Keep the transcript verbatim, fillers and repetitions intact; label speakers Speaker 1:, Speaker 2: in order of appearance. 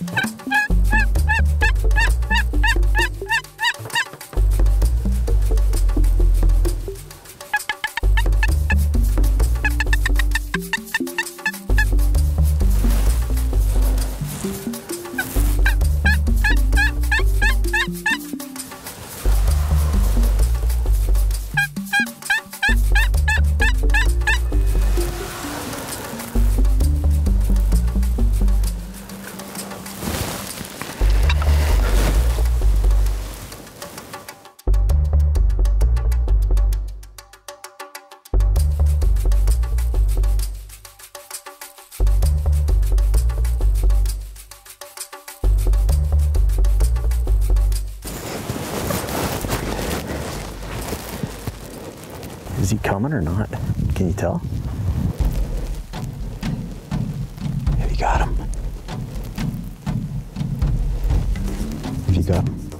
Speaker 1: Is he coming or not? Can you tell? Have you got him? Have you got him?